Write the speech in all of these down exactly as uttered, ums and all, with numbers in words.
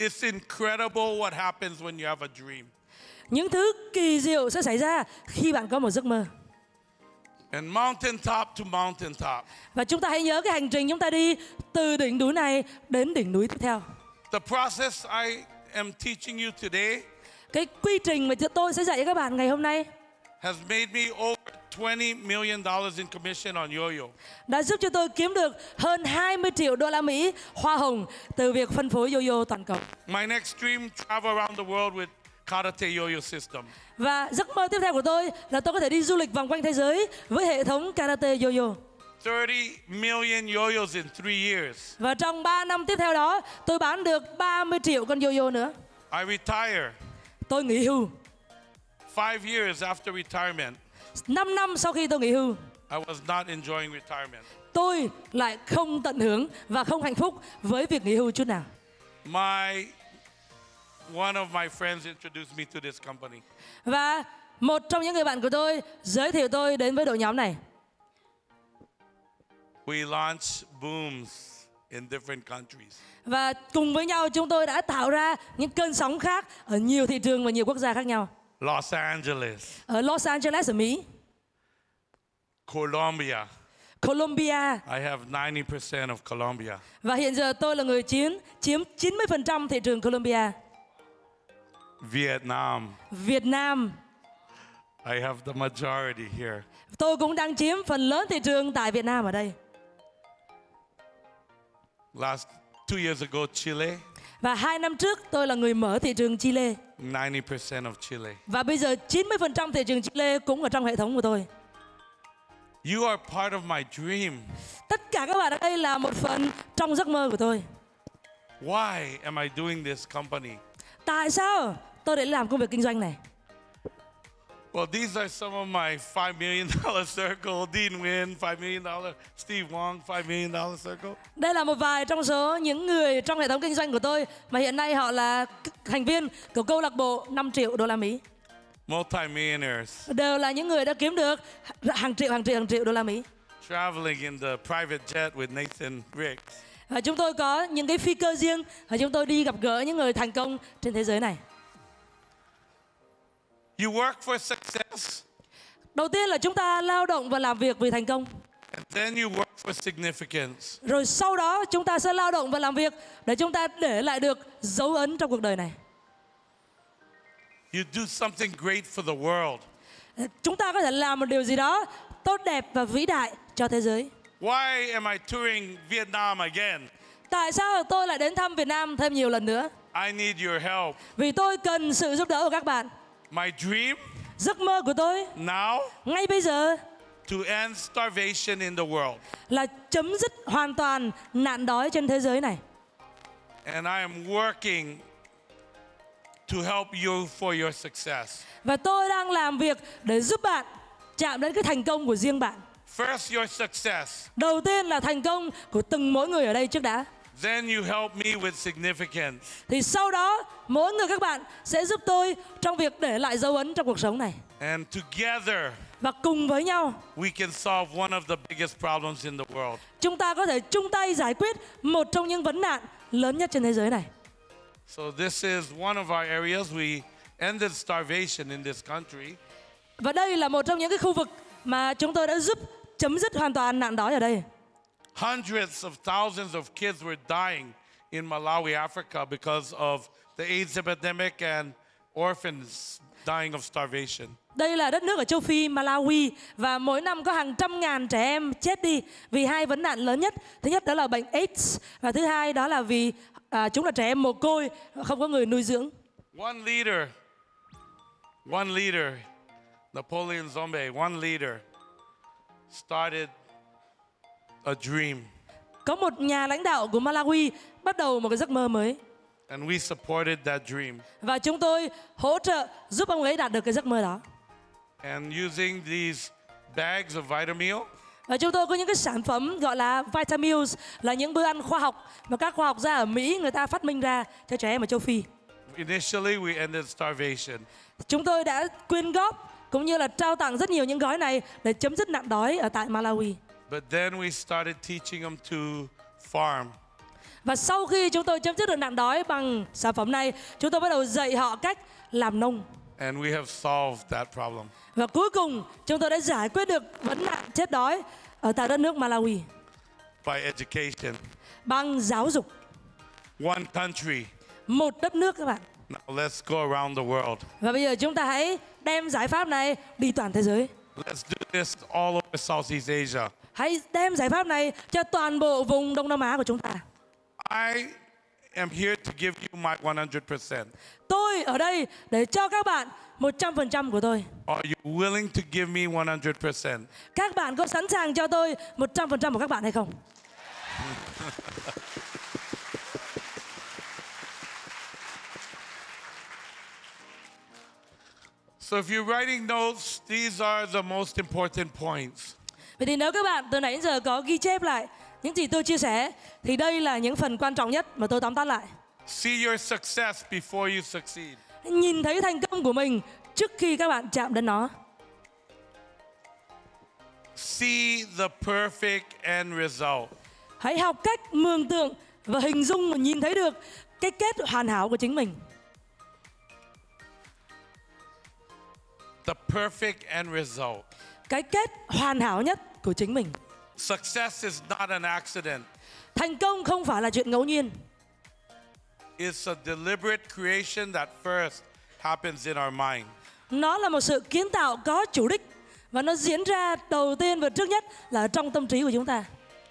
It's incredible what happens when you have a dream. Những thứ kỳ diệu sẽ xảy ra khi bạn có một giấc mơ. And mountain top to mountain top. Và chúng ta hãy nhớ cái hành trình chúng ta đi từ đỉnh núi này đến đỉnh núi tiếp theo. The process I am teaching you today Cái quy trình mà tôi sẽ dạy cho các bạn ngày hôm nay has made me over twenty million dollars in commission on yo-yo. đã giúp cho tôi kiếm được hơn hai mươi triệu đô la Mỹ hoa hồng từ việc phân phối yo-yo toàn cầu. My next dream, travel around the world with Karate yo-yo system. Và giấc mơ tiếp theo của tôi là tôi có thể đi du lịch vòng quanh thế giới với hệ thống karate yo-yo. thirty million yo-yos in three years. Và trong ba năm tiếp theo đó, tôi bán được ba mươi triệu con yo-yo nữa. I retire. Tôi nghỉ hưu. Five years after retirement, năm năm sau khi tôi nghỉ hưu, I was not enjoying retirement. tôi lại không tận hưởng và không hạnh phúc với việc nghỉ hưu chút nào. My one of my friends introduced me to this company. Và một trong những người bạn của tôi giới thiệu tôi đến với đội nhóm này. We launched booms in different countries. Và cùng với nhau chúng tôi đã tạo ra những cơn sóng khác ở nhiều thị trường và nhiều quốc gia khác nhau. Los Angeles, Ở Los Angeles ở Mỹ, Colombia. Colombia. I have ninety percent of Colombia. Và hiện giờ tôi là người chiếm chiếm chín mươi phần trăm thị trường Colombia. Vietnam. Việt Nam. I have the majority here. Tôi cũng đang chiếm phần lớn thị trường tại Việt Nam ở đây. Last two years ago, Chile. Và hai năm trước tôi là người mở thị trường Chile. ninety percent of Chile. Và bây giờ chín mươi phần trăm thị trường Chile cũng ở trong hệ thống của tôi. You are part of my dream. Tất cả các bạn ở đây là một phần trong giấc mơ của tôi. Why am I doing this company? Tại sao tôi lại làm công việc kinh doanh này? Well, these are some of my five million dollar circle. Dean Win, five million dollar. Steve Wong, five million dollar circle. Đây là một vài trong số những người trong hệ thống kinh doanh của tôi mà hiện nay họ là thành viên của câu lạc bộ năm triệu đô la Mỹ. Multi-millionaires. Đều là những người đã kiếm được hàng triệu, hàng triệu, hàng triệu đô la Mỹ. Traveling in the private jet with Nathan Riggs. Và chúng tôi có những cái phi cơ riêng và chúng tôi đi gặp gỡ những người thành công trên thế giới này. You work for success. Đầu tiên là chúng ta lao động và làm việc vì thành công. And then you work for significance. Rồi sau đó chúng ta sẽ lao động và làm việc để chúng ta để lại được dấu ấn trong cuộc đời này. You do something great for the world. Chúng ta có thể làm một điều gì đó tốt đẹp và vĩ đại cho thế giới. Why am I touring Vietnam again? Tại sao tôi lại đến thăm Việt Nam thêm nhiều lần nữa? I need your help. Vì tôi cần sự giúp đỡ của các bạn. My dream Giấc mơ của tôi now ngay bây giờ to end starvation in the world. là chấm dứt hoàn toàn nạn đói trên thế giới này. And I am working to help you for your success. Và tôi đang làm việc để giúp bạn chạm đến cái thành công của riêng bạn. First, your success. Đầu tiên là thành công của từng mỗi người ở đây trước đã. Then you help me with significance. Thì sau đó mỗi người các bạn sẽ giúp tôi trong việc để lại dấu ấn trong cuộc sống này. And together Và cùng với nhau we can solve one of the biggest problems in the world. chúng ta có thể chung tay giải quyết một trong những vấn nạn lớn nhất trên thế giới này. So this is one of our areas. We ended starvation in this country. Và đây là một trong những cái khu vực mà chúng tôi đã giúp chấm dứt hoàn toàn nạn đói ở đây. Hundreds of thousands of kids were dying in Malawi, Africa because of the AIDS epidemic and orphans dying of starvation. Đây là đất nước ở châu Phi, Malawi, và mỗi năm có hàng trăm ngàn trẻ em chết đi vì hai vấn nạn lớn nhất. Thứ nhất đó là bệnh AIDS và thứ hai đó là vì à, chúng là trẻ em mồ côi, không có người nuôi dưỡng. One leader, one leader, Napoleon Zombe, one leader started a dream. Có một nhà lãnh đạo của Malawi bắt đầu một cái giấc mơ mới. And we supported that dream. Và chúng tôi hỗ trợ giúp ông ấy đạt được cái giấc mơ đó. And using these bags of Vitamil, Và chúng tôi có những cái sản phẩm gọi là Vitamills, là những bữa ăn khoa học mà các khoa học gia ở Mỹ người ta phát minh ra cho trẻ em ở châu Phi. initially we ended starvation. Chúng tôi đã quyên góp cũng như là trao tặng rất nhiều những gói này để chấm dứt nạn đói ở tại Malawi. But then we started teaching them to farm. Và sau khi chúng tôi chấm dứt được nạn đói bằng sản phẩm này, chúng tôi bắt đầu dạy họ cách làm nông. And we have solved that problem. Và cuối cùng chúng tôi đã giải quyết được vấn nạn chết đói ở tại đất nước Malawi By education. bằng giáo dục. One country. Một đất nước các bạn. Now let's go around the world. Và bây giờ chúng ta hãy đem giải pháp này đi toàn thế giới. Let's do this all over Southeast Asia. Hãy đem giải pháp này cho toàn bộ vùng Đông Nam Á của chúng ta. I am here to give you my one hundred percent. Tôi ở đây để cho các bạn một trăm phần trăm của tôi. Are you willing to give me one hundred percent? Các bạn có sẵn sàng cho tôi một trăm phần trăm của các bạn hay không? So if you're writing notes, these are the most important points. Vậy thì nếu các bạn từ nãy đến giờ có ghi chép lại những gì tôi chia sẻ, thì đây là những phần quan trọng nhất mà tôi tóm tắt lại. See your success before you succeed. Nhìn thấy thành công của mình trước khi các bạn chạm đến nó. See the perfect end result. Hãy học cách mường tượng và hình dung và nhìn thấy được cái kết hoàn hảo của chính mình. The perfect end result. Cái kết hoàn hảo nhất của chính mình. Success is not an accident. Thành công không phải là chuyện ngẫu nhiên. It's a deliberate creation that first happens in our mind. Nó là một sự kiến tạo có chủ đích và nó diễn ra đầu tiên và trước nhất là trong tâm trí của chúng ta.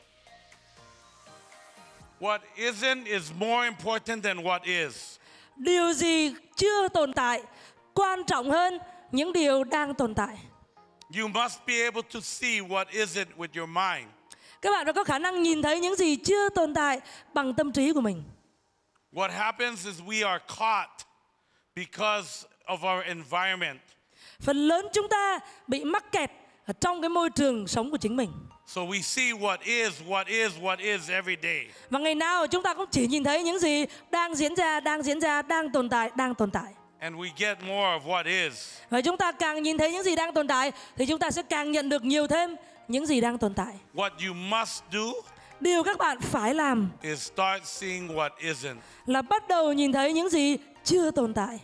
What isn't is more important than what is. Điều gì chưa tồn tại quan trọng hơn những điều đang tồn tại. You must be able to see what isn't with your mind. Các bạn phải có khả năng nhìn thấy những gì chưa tồn tại bằng tâm trí của mình. What happens is we are caught because of our environment. Phần lớn chúng ta bị mắc kẹt ở trong cái môi trường sống của chính mình. So we see what is, what is, what is every day. Và ngày nào chúng ta cũng chỉ nhìn thấy những gì đang diễn ra, đang diễn ra, đang tồn tại, đang tồn tại. And we get more of what is. Và chúng ta càng nhìn thấy những gì đang tồn tại thì chúng ta sẽ càng nhận được nhiều thêm những gì đang tồn tại. What you must do Điều các bạn phải làm is start seeing what isn't. là bắt đầu nhìn thấy những gì chưa tồn tại.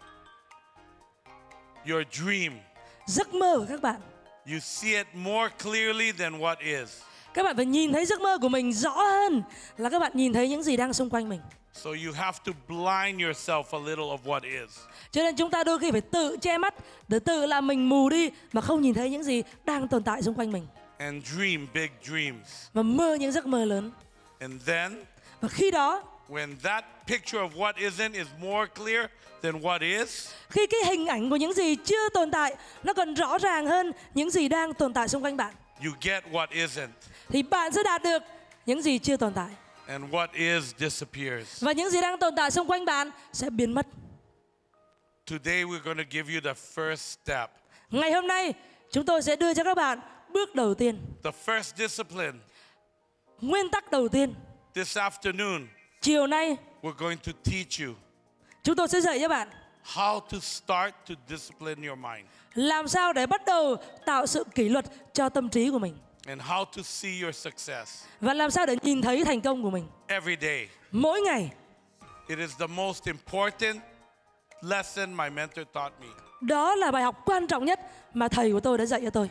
Your dream, Giấc mơ của các bạn. you see it more clearly than what is. Các bạn phải nhìn thấy giấc mơ của mình rõ hơn là các bạn nhìn thấy những gì đang xung quanh mình. So you have to blind yourself a little of what is. Cho nên chúng ta đôi khi phải tự che mắt để tự làm mình mù đi mà không nhìn thấy những gì đang tồn tại xung quanh mình. And dream big dreams. Và mơ những giấc mơ lớn. And then Và khi đó, when that picture of what isn't is more clear than what is, khi cái hình ảnh của những gì chưa tồn tại nó còn rõ ràng hơn những gì đang tồn tại xung quanh bạn, you get what isn't. thì bạn sẽ đạt được những gì chưa tồn tại. And what is disappears. Và những gì đang tồn tại xung quanh bạn sẽ biến mất. Today we're going to give you the first step. Ngày hôm nay, chúng tôi sẽ đưa cho các bạn bước đầu tiên. The first discipline. Nguyên tắc đầu tiên. This afternoon, Chiều nay, we're going to teach you chúng tôi sẽ dạy cho bạn how to start to discipline your mind làm sao để bắt đầu tạo sự kỷ luật cho tâm trí của mình. and how to see your success Và làm sao để nhìn thấy thành công của mình every day. mỗi ngày. It is the most important lesson my mentor taught me. Đó là bài học quan trọng nhất mà thầy của tôi đã dạy cho tôi.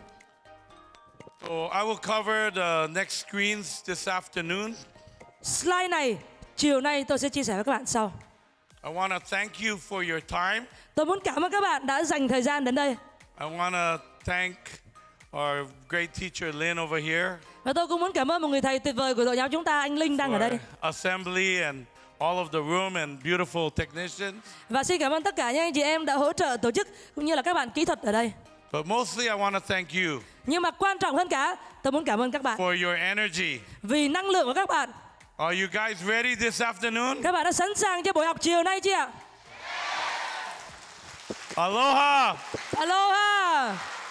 So I will cover the next screens this afternoon. Slide này, chiều nay tôi sẽ chia sẻ với các bạn sau. I want to thank you for your time. Tôi muốn cảm ơn các bạn đã dành thời gian đến đây. I want to thank our great teacher Lynn over here Và tôi cũng muốn cảm ơn một người thầy tuyệt vời của đội giáo chúng ta, anh Linh đang ở đây. for assembly and all of the room and beautiful technicians. Và xin cảm ơn tất cả những anh chị em đã hỗ trợ tổ chức cũng như là các bạn kỹ thuật ở đây. But mostly I want to thank you Nhưng mà quan trọng hơn cả, tôi muốn cảm ơn các bạn for your energy. vì năng lượng của các bạn. Are you guys ready this afternoon? Các bạn đã sẵn sàng cho buổi học chiều nay chưa ạ? Aloha! Aloha!